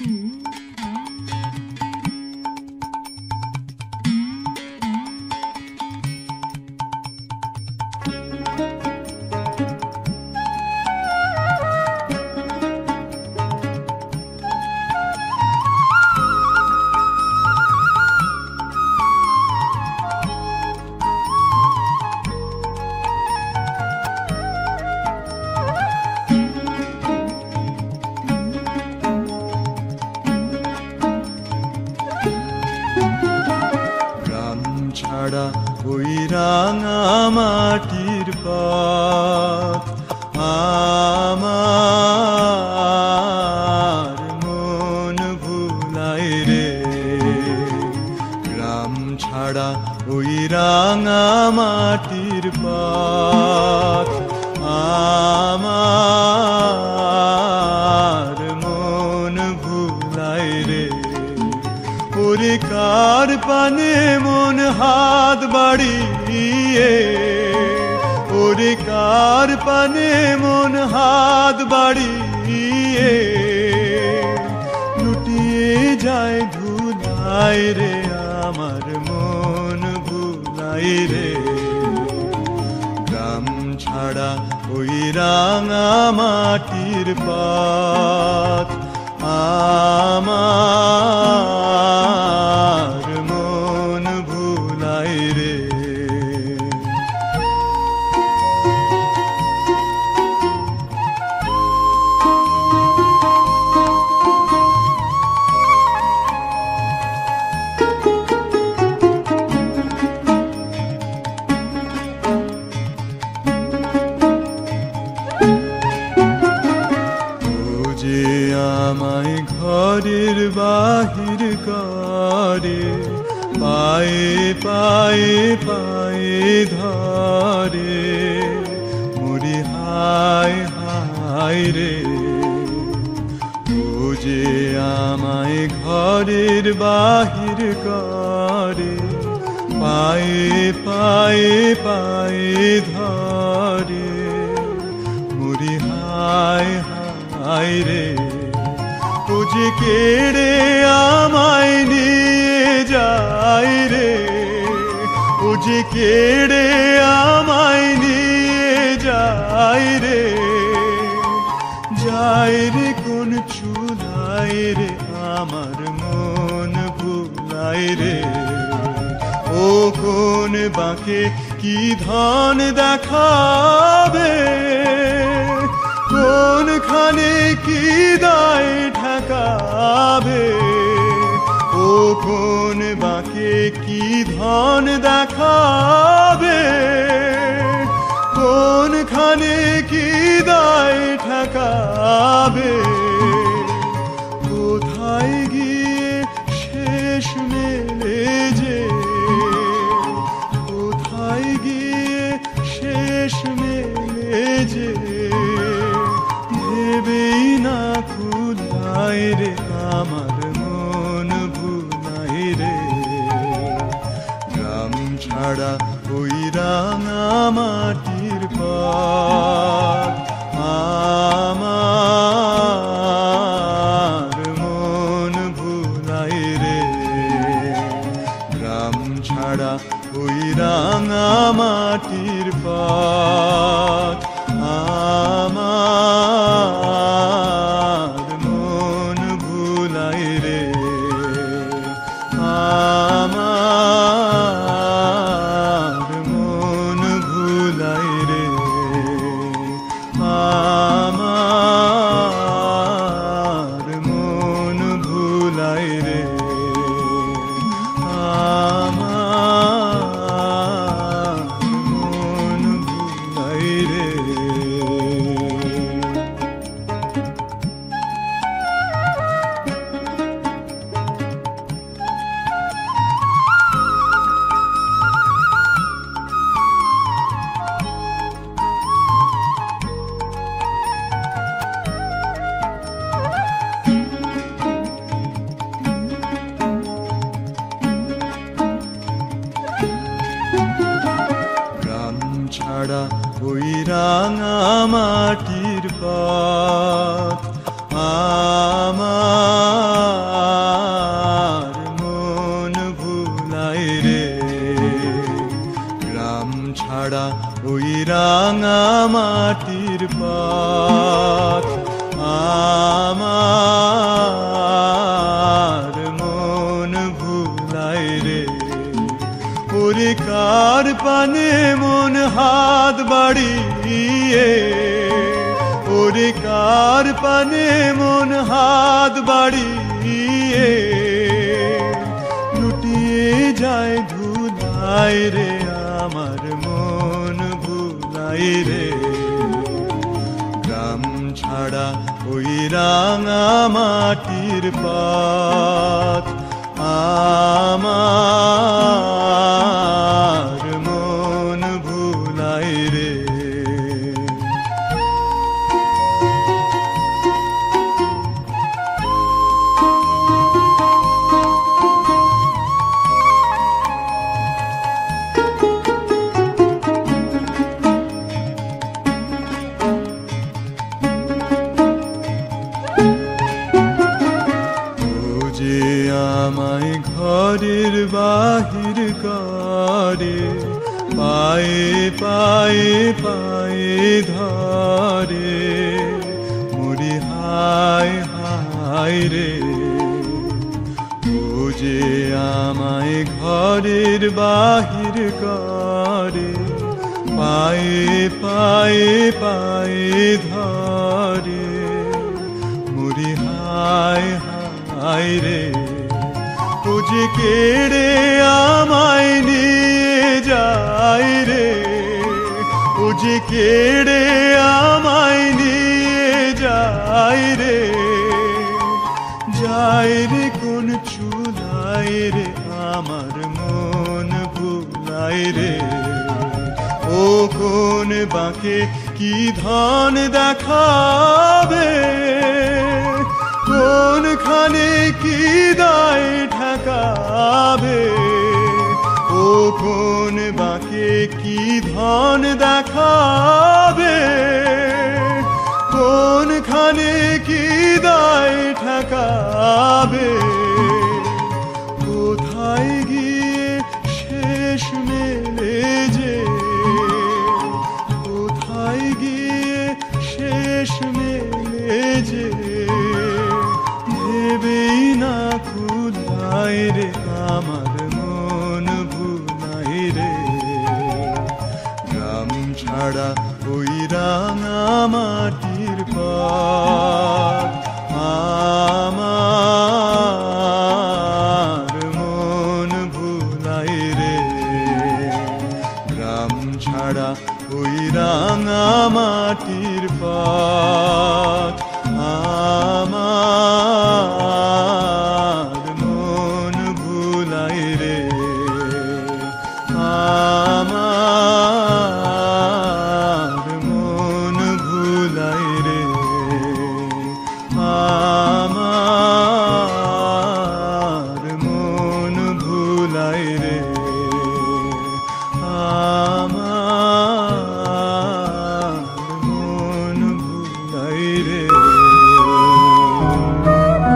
ছাড়া ওই রাঙা মাটির পথ আমার মন ভুলায় রে। গ্রাম ছাড়া ওই রাঙা মাটির পথ আমার মন ভুলায় রে। ওরে কার পানে মন হাত বাড়িয়ে, ওরে কার পানে মন হাত বাড়িয়ে লুটিয়ে যায় ধুলায় রে। আমার মন ভুলায় রে। গ্রাম ছাড়া ওই রাঙা মাটির পথ আমার মন ভুলায় রে। আমায় ঘরের বাহির করে, পায়ে পায়ে পায়ে ধরে, মরি হায় হায় রে। ও যে আমায় ঘরের বাহির করে, পায়ে পায়ে পায়ে ধরে, মরি হায় হায় রে। ও যে কেড়ে আমায় নিয়ে যায় রে, ও যে কেড়ে আমায় নিয়ে যায় রে। যায় রে কোন চুলায় রে, আমার মন ভুলায় রে। ও কোন বাঁকে কি ধন দেখাবে, কোনখানে কি দায় ঠেকাবে। ও কোন বাঁকে কি ধন দেখাবে, কোনখানে কি দায় ঠেকাবে। কোথায় গিয়ে শেষ মেলে যে, কোথায় গিয়ে শেষ মেলে যে ভেবেই না কুলায় রে। আমার মন ভুলায় রে। গ্রাম ছাড়া ওই রাঙা মাটির পথ আমার মন ভুলায় রে। গ্রাম ছাড়া ওই রাঙা মাটির পথ আমার মন ভুলায় রে। আমার মন ভুলায় রে। আমার মন ভুলায় রে। ছাড়া ওই রাঙা মাটির পথ আমার গ্রাম ছাড়া ওই রাঙা মাটির পথ আমার মন ভুলায় রে। ওরে কার পানে মন হাত বাড়িয়ে, ওরে কার পানে মন হাত বাড়িয়ে লুটিয়ে যায় ধুলায় রে। আমার মন ভুলায় রে। গ্রাম ছাড়া ওই রাঙা মাটির পথ আমার মন ভুলায় রে। আমায় ঘরের বাহির করে, পায়ে পায়ে পায়ে ধরে, মরি হায় হায় রে। ও যে আমায় ঘরের বাহির করে, পায়ে পায়ে পায়ে ধরে, মরি হায় হায় রে। ও যে কেড়ে আমায় নিয়ে যায় রে, ও যে কেড়ে আমায় নিয়ে যায় রে। যায় রে কোন চুলায় রে, আমার মন ভুলায় রে। ও কোন বাঁকে কি ধন দেখাবে, কোনখানে কি দায় ঠেকাবে। ও কোন বাঁকে কি ধন দেখাবে, কোনখানে কি দায় ঠেকাবে। কোথায় গিয়ে শেষ মেলে যে, কোথায় গিয়ে শেষ মেলে যে, ভেবেই না কুলায় রে। আমার মন ভুলায় রে। গ্রাম ছাড়া ওই রাঙা মাটির পথ আমার মন ভুলায় রে। গ্রাম ছাড়া ওই রাঙা মাটির পথ আমার মন ভুলায় রে। আমার মন ভুলায় রে। আমার মন ভুলায় রে। আমার মন ভুলায় রে।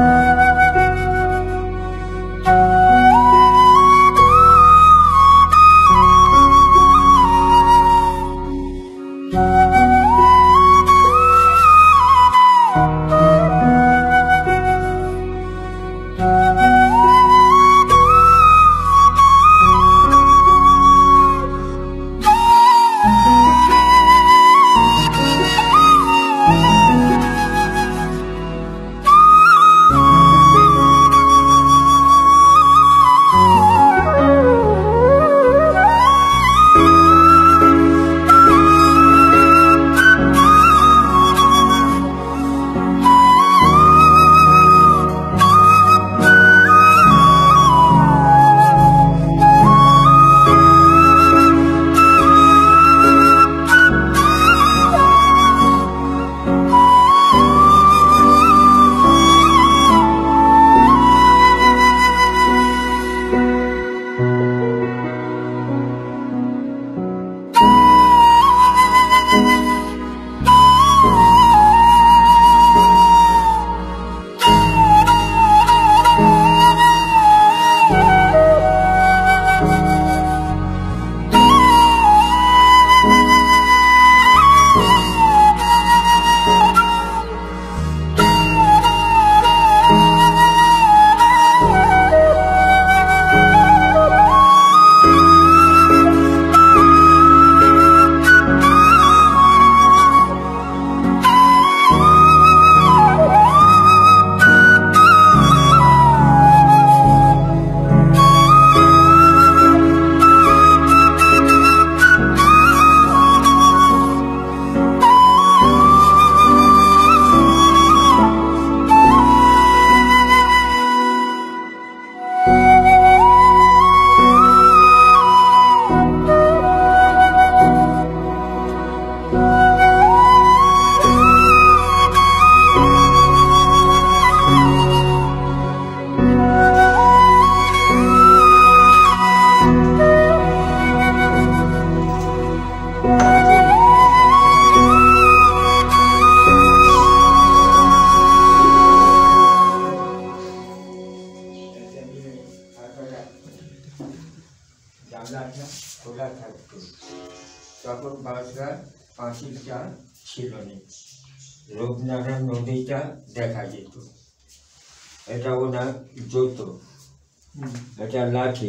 তখন বাঁশঘাট পাঁচিলটা ছিল না, রূপনারায়ণ নদীটা দেখা যেত। এটা ওনার জুতো, এটা লাঠি।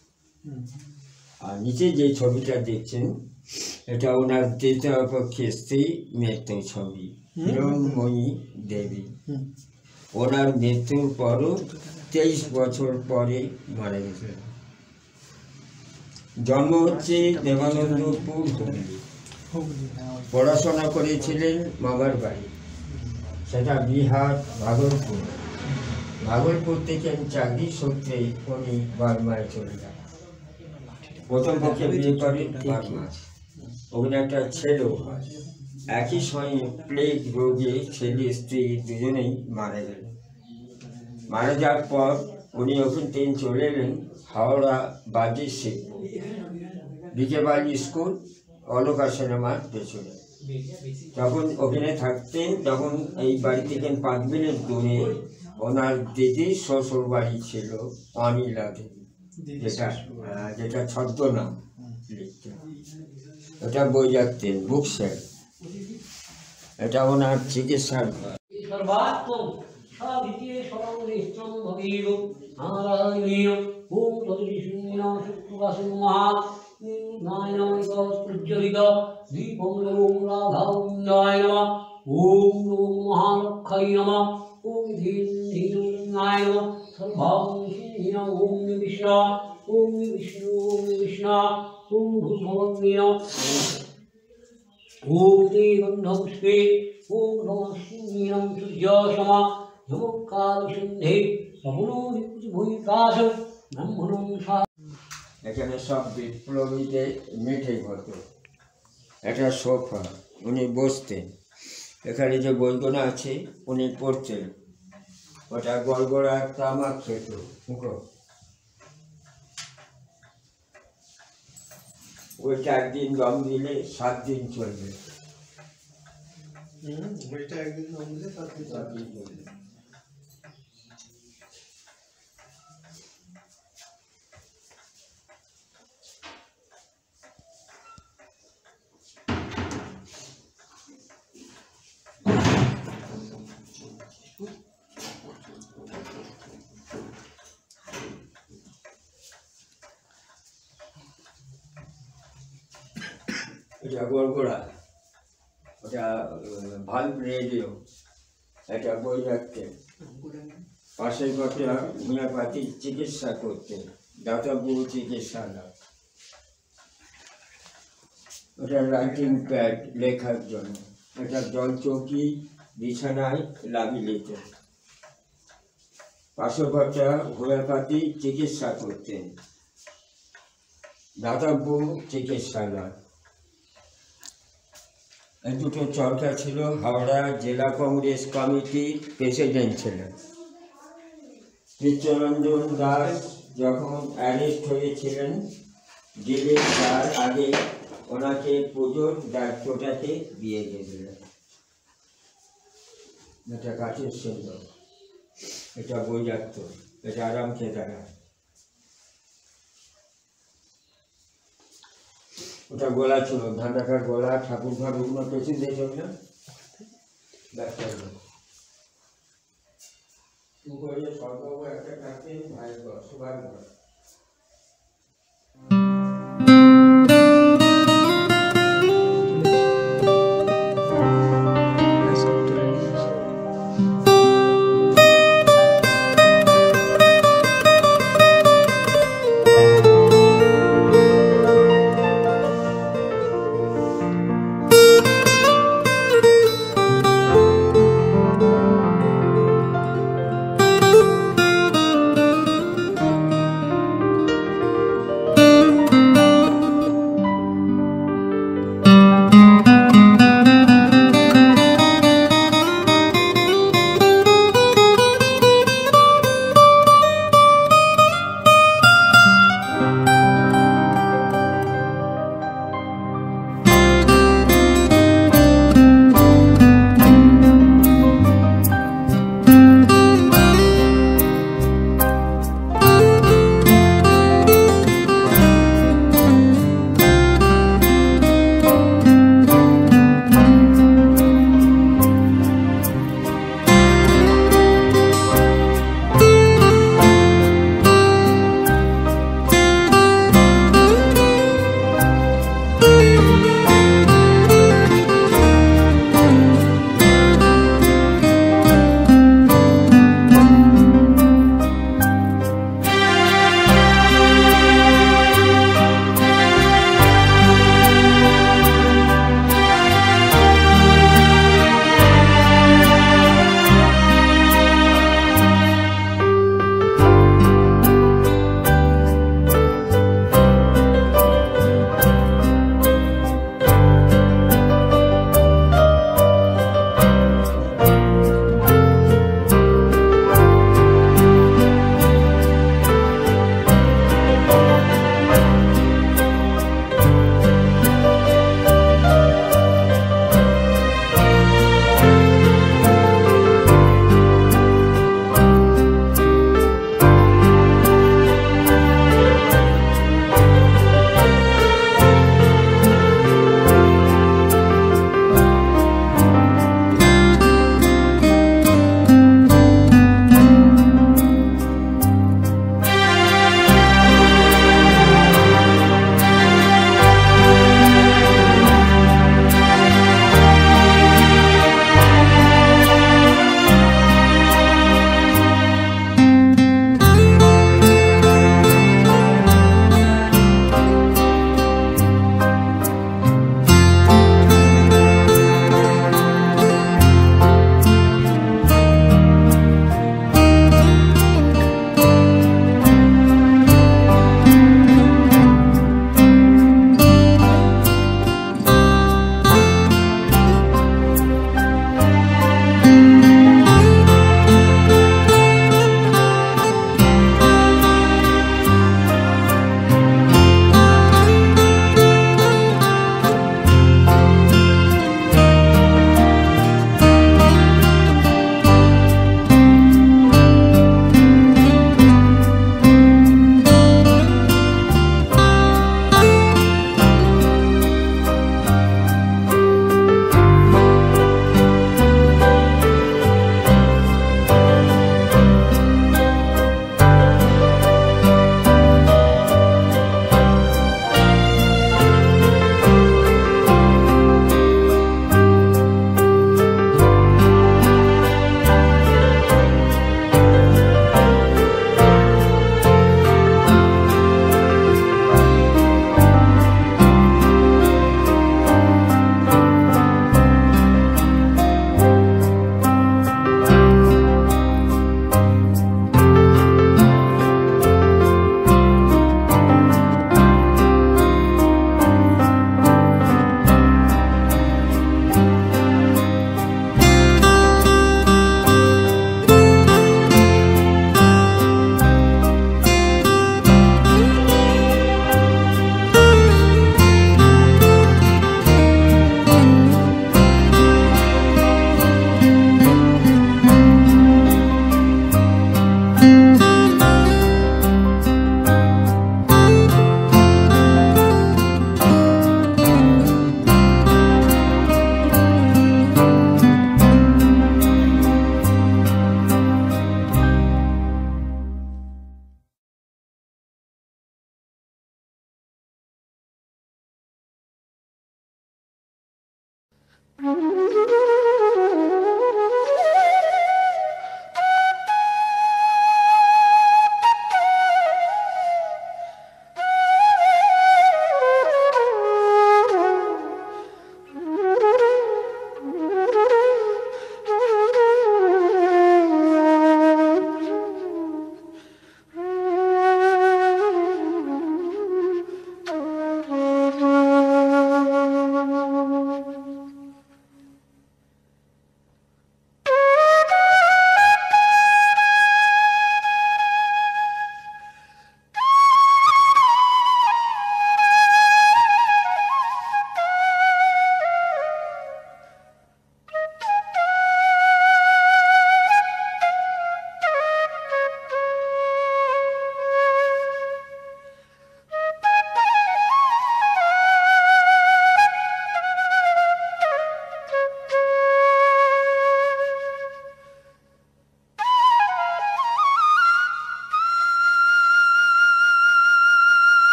আর নিচে যে ছবিটা দেখছেন এটা ওনার দ্বিতীয় পক্ষে স্ত্রী মৃত্যু ছবি, হিরণময়ী দেবী। ওনার মৃত্যুর পরও 23 বছর পরে মারা গেছিলেন। জন্ম হচ্ছে দেবানন্দপুর, হুগলি। পড়াশোনা করেছিলেন মামার বাড়ি, সেটা বিহার ভাগলপুর। ভাগলপুর থেকে চাকরি সূত্রে উনি বার্মায় চলে যান। প্রথম পক্ষে বিয়ে করেন বার্মা, ওখানে একটা ছেলেও হয়। একই সময়ে প্লেগ রোগে ছেলে স্ত্রী দুজনেই মারা গেলেন। মারা যাওয়ার পর উনি ওখান থেকে চলে এলেন হাওড়া বাজি শিখপুর, বিকেবাড়ি স্কুল, অলকা সিনেমার পেছনে। তখন ওখানে থাকতেন। তখন এই বাড়ি থেকে 5 মিনিট দূরে ওনার দিদির শ্বশুর বাড়ি ছিল অনিলা দেবী, যেটা ছদ্মনাম লিখতেন। এটা বই রাখতেন, বুক সেল। এটা ওনার চিকিৎসার ঘর। এখানে সব বিপ্লবীদের মিঠাই হতো। একটা সোফা, উনি বসতেন। এখানে যে বইগুলো আছে উনি পড়তেন। ওটা গড়গড়া তামাক খেত। ওইটা একদিন দম দিলে 7 দিন চলবে। একদিন দম দিলে 7 দিন চলবে। এটা গড়গড়া, ওটা ভাল্ব রেডিও, এটা বই রাখতেন। পাশের ঘরে হোমিওপ্যাথি চিকিৎসা করতেন, দাতাবু চিকিৎসালয়। ওটা রাইটিং প্যাড, লেখার জন্য। এটা জল চৌকি, বিছানায় লাগিয়ে নিতেন। পাশের ঘরটা হোমিওপ্যাথি চিকিৎসা করতেন, দাতাবু চিকিৎসালয়। এই দুটো চরকা ছিল। হাওড়া জেলা কংগ্রেস কমিটির প্রেসিডেন্ট ছিলেন। চিত্তরঞ্জন দাস যখন অ্যারেস্ট হয়েছিলেন জেলে, তার আগে ওনাকে পুজোর দায়িত্বটাকে দিয়ে দিলেন। এটা কাঠের সুন্দর, এটা বই রাখত, এটা আরাম খেতারা। ওটা গোলা ছিল, ধান রাখার গোলা, ঠাকুর ঘর, ওগুলো পেছন দিয়ে চল না। একটা থাকতেন ভাইয়ের ঘর, সবার ঘর।